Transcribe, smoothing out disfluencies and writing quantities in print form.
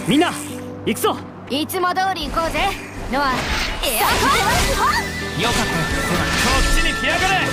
みんな行くぞ。 いつも通り行こうぜノア。 よかったよ。こっちに来やがれ。